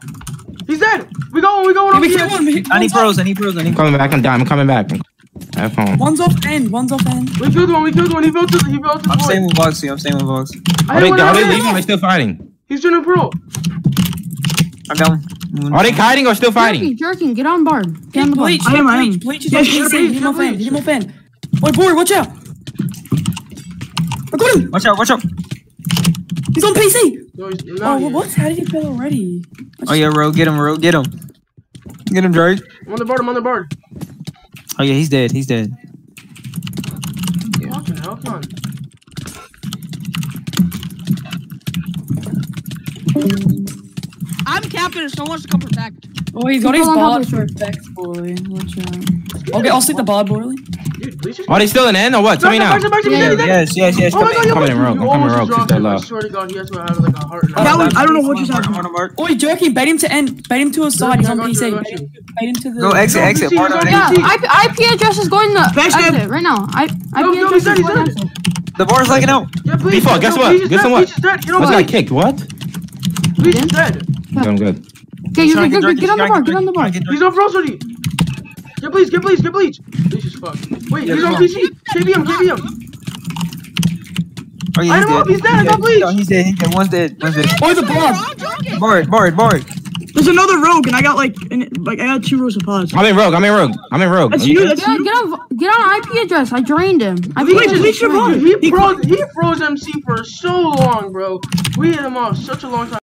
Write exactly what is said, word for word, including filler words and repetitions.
He's dead. We going. We going. We kill him. I need pros. I need pros. I need. I'm coming back. I'm down. I'm coming back. I have home. One's off end. One's off end. We killed one. We killed one. He built to. He built to. I'm staying with Voxy. I'm staying with Vox. Are they, are they leaving or still fighting? He's doing a pro. I'm down. Are they kiting or still fighting? Jerking, get on board. Get on the board. Bleach, I am, I am. bleach, bleach is on P C. Hit him off end. Hit him off end. Wait, boy, watch out. I got him. Watch out. Watch out. He's on P C. No, he's Oh, not well, here. what? How did he kill already? Oh yeah, Ro. Get him, Ro. Get him. Get him, Drake. I'm on the board. I'm on the board. Oh yeah, he's dead. He's dead. Fucking hell, come on. I'm capping if someone wants to come protect. Oh, he's got his People don't bard have for effects, boy. Watch out. Okay, I'll sleep the bard, boy. Dude, please just. Are they still in end or what? Tell me now. Back, back, back, back, Yeah, back, back. Yes, yes, yes. Oh my god, Come you Coming in rogue, you I'm coming in almost rogue, dropped since they're him. I low. swear to God, he has to have like a heart. That was, I don't know what just happened. on, on, Oh, Jerky, bait him to end. Bait him to his side. He's on I got P C. you, I got Bait you. him, bait him to the. Go exit, No, exit. P C, Part he's of on it. Yeah, P C. I P, I P address is going to Bash exit them. right now. I, No, IP no, address he's dead, is he's going dead. exit. The bar's lagging out. Yeah, please. Default, guess No, what? Bleach is Guess dead, what? Bleach is dead. Get I on got Bleach. kicked. What? Bleach is dead. Okay, I'm good. Okay, you're good, good, get on the board, get on the board. He's on Frost already. Get Bleach, get Bleach, get Bleach. Bleach is fucked. Wait, Yeah, he's come on on. P C. K B M, K B M. Oh yeah, I he's know, dead. he's dead, I got bleach. No, he's dead. He's dead. One's dead. One's dead. Oh, the bard. I'm joking. Bard, Bard, Bard. There's another rogue, and I got like, an, like I got two rows of pods. I'm in rogue. I'm in rogue. I'm in rogue. That's Are you you. good? That's Get, you. get on, get on I P address. I drained him. I Bleach P is Bleach your body. He He froze, he froze M C for so long, bro. We hit him off such a long time.